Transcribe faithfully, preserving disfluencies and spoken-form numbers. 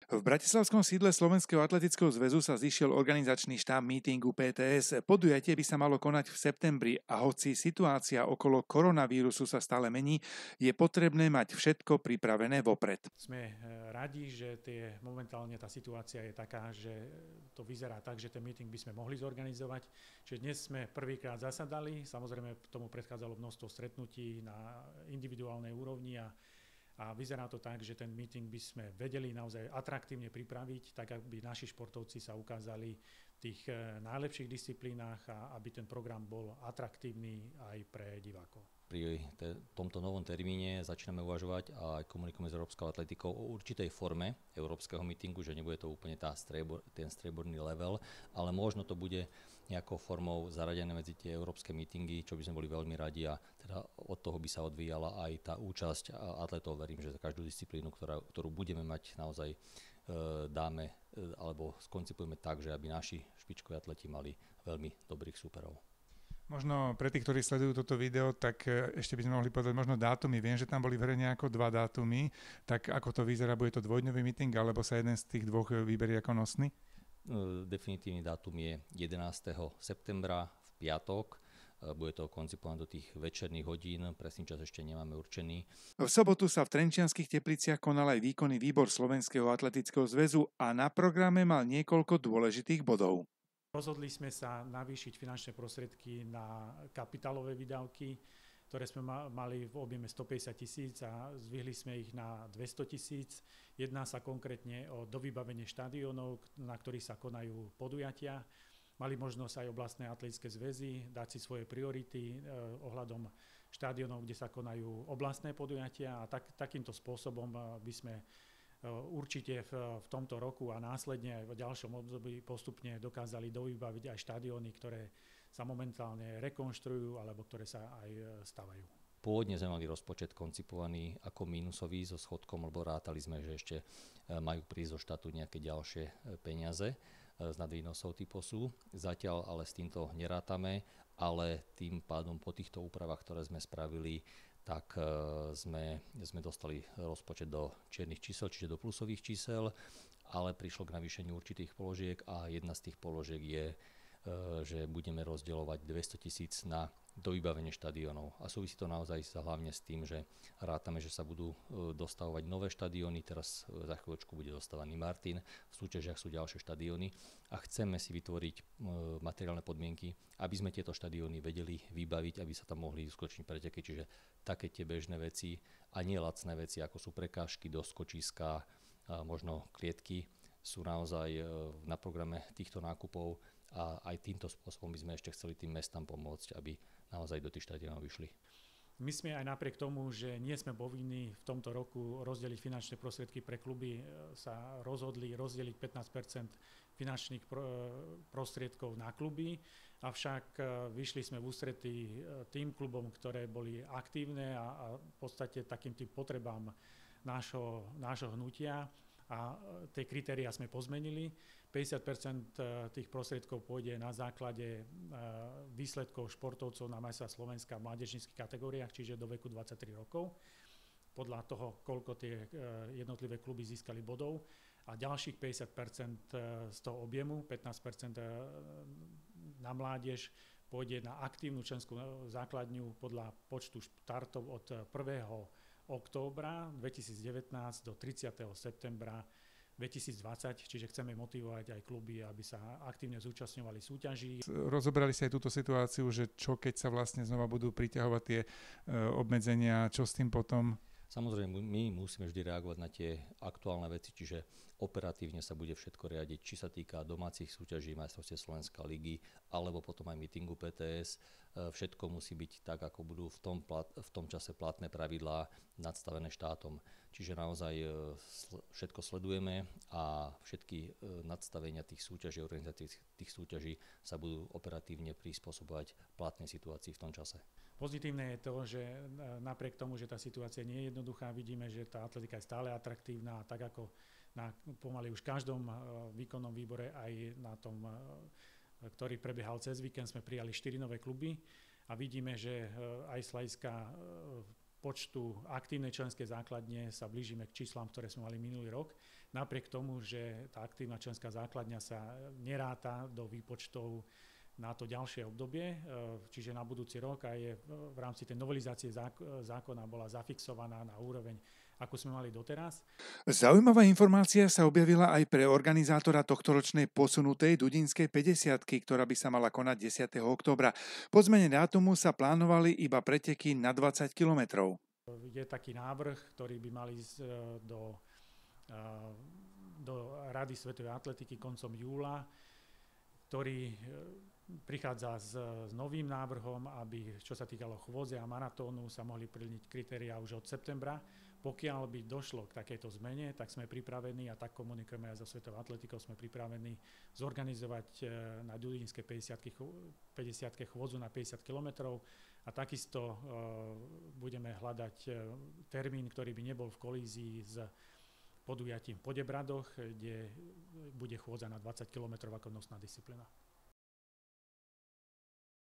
V bratislavskom sídle Slovenského atletického zväzu sa zišiel organizačný štáb mítingu pé té es. Podujatie by sa malo konať v septembri a hoci situácia okolo koronavírusu sa stále mení, je potrebné mať všetko pripravené vopred. Sme radi, že tie, momentálne tá situácia je taká, že to vyzerá tak, že ten meeting by sme mohli zorganizovať. Čiže dnes sme prvýkrát zasadali, samozrejme tomu predchádzalo množstvo stretnutí na individuálnej úrovni a A vyzerá to tak, že ten meeting by sme vedeli naozaj atraktívne pripraviť, tak aby naši športovci sa ukázali v tých najlepších disciplínach a aby ten program bol atraktívny aj pre divákov. Pri te, tomto novom termíne začíname uvažovať a aj komunikujeme s Európskou atletikou o určitej forme európskeho meetingu, že nebude to úplne tá striebor, ten strieborný level, ale možno to bude nejakou formou zaradené medzi tie európske meetingy, čo by sme boli veľmi radi a teda od toho by sa odvíjala aj tá účasť atletov. Verím, že za každú disciplínu, ktorá, ktorú budeme mať, naozaj e, dáme e, alebo skoncipujeme tak, že aby naši špičkoví atleti mali veľmi dobrých súperov. Možno pre tých, ktorí sledujú toto video, tak ešte by sme mohli povedať možno dátumy. Viem, že tam boli v hre nejako dva dátumy, tak ako to vyzerá, bude to dvojdňový meeting, alebo sa jeden z tých dvoch vyberie ako nosný? Definitívny dátum je jedenásteho septembra v piatok. Bude to koncipované do tých večerných hodín, presný čas ešte nemáme určený. V sobotu sa v Trenčianskych Tepliciach konal aj výkonný výbor Slovenského atletického zväzu a na programe mal niekoľko dôležitých bodov. Rozhodli sme sa navýšiť finančné prostriedky na kapitálové výdavky, ktoré sme mali v objeme stopäťdesiat tisíc a zvýhli sme ich na dvesto tisíc. Jedná sa konkrétne o dovybavenie štadiónov, na ktorých sa konajú podujatia. Mali možnosť aj oblastné atletické zväzy dať si svoje priority eh, ohľadom štadiónov, kde sa konajú oblastné podujatia a tak, takýmto spôsobom by sme určite v, v tomto roku a následne aj v ďalšom období postupne dokázali dovybaviť aj štadióny, ktoré sa momentálne rekonštruujú alebo ktoré sa aj stavajú. Pôvodne sme mali rozpočet koncipovaný ako mínusový so schodkom, lebo rátali sme, že ešte majú prísť zo štátu nejaké ďalšie peniaze z nadvýnosov typu sú. Zatiaľ ale s týmto nerátame, ale tým pádom po týchto úpravách, ktoré sme spravili, tak sme, sme dostali rozpočet do čiernych čísel, čiže do plusových čísel, ale prišlo k navýšeniu určitých položiek a jedna z tých položiek je, že budeme rozdeľovať dvesto tisíc na dovybavenie štadiónov. A súvisí to naozaj hlavne s tým, že rátame, že sa budú dostavovať nové štadióny, teraz za chvíľočku bude dostávaný Martin, v súťažiach sú ďalšie štadióny a chceme si vytvoriť materiálne podmienky, aby sme tieto štadióny vedeli vybaviť, aby sa tam mohli uskutočniť preteky, čiže také tie bežné veci a nie lacné veci, ako sú prekážky, doskočiska, možno klietky, sú naozaj na programe týchto nákupov a aj týmto spôsobom by sme ešte chceli tým mestám pomôcť, aby naozaj do tých štadiónov vyšli. My sme aj napriek tomu, že nie sme povinní v tomto roku rozdeliť finančné prostriedky pre kluby, sa rozhodli rozdeliť pätnásť percent finančných prostriedkov na kluby, avšak vyšli sme v ústretí tým klubom, ktoré boli aktívne a, a v podstate takým tým potrebám nášho, nášho hnutia. A tie kritériá sme pozmenili. päťdesiat percent tých prostriedkov pôjde na základe výsledkov športovcov na majstra Slovenska v mládežníckych kategóriách, čiže do veku dvadsaťtri rokov, podľa toho, koľko tie jednotlivé kluby získali bodov. A ďalších päťdesiat percent z toho objemu, pätnásť percent na mládež, pôjde na aktívnu členskú základňu podľa počtu štartov od prvého októbra dvetisícdevätnásť do tridsiateho septembra dvetisícdvadsať, čiže chceme motivovať aj kluby, aby sa aktívne zúčastňovali súťaží. Rozobrali sa aj túto situáciu, že čo keď sa vlastne znova budú priťahovať tie obmedzenia, čo s tým potom? Samozrejme, my musíme vždy reagovať na tie aktuálne veci, čiže operatívne sa bude všetko riadiť, či sa týka domácich súťaží, majstrovstiev Slovenska ligy, alebo potom aj meetingu pé té es. Všetko musí byť tak, ako budú v tom, plat, v tom čase platné pravidlá nadstavené štátom. Čiže naozaj všetko sledujeme a všetky nadstavenia tých súťaží, organizácií tých súťaží sa budú operatívne prispôsobovať platnej situácii v tom čase. Pozitívne je to, že napriek tomu, že tá situácia nie je jednoduchá, vidíme, že tá atletika je stále atraktívna a tak ako na pomaly už každom výkonnom výbore aj na tom, ktorý prebiehal cez víkend, sme prijali štyri nové kluby a vidíme, že aj z hľadiska počtu aktívnej členskej základne sa blížime k číslám, ktoré sme mali minulý rok. napriek tomu, že tá aktívna členská základňa sa neráta do výpočtov na to ďalšie obdobie, čiže na budúci rok a je v rámci tej novelizácie zákona bola zafixovaná na úroveň, ako sme mali doteraz. Zaujímavá informácia sa objavila aj pre organizátora tohtoročnej posunutej Dudinskej päťdesiatky, ktorá by sa mala konať desiateho októbra. Po zmene dátumu sa plánovali iba preteky na dvadsať kilometrov. Je taký návrh, ktorý by mal ísť do, do Rady svetovej atletiky koncom júla, ktorý prichádza s, s novým návrhom, aby, čo sa týkalo chôdze a maratónu, sa mohli plniť kritériá už od septembra. Pokiaľ by došlo k takejto zmene, tak sme pripravení, a tak komunikujeme aj so Svetovou atletikou, sme pripravení zorganizovať na Dudinskej päťdesiatke chôdzu na päťdesiat kilometrov a takisto uh, budeme hľadať termín, ktorý by nebol v kolízii s podujatím v Podebradoch, kde bude chôdza na dvadsať kilometrov ako nosná disciplína.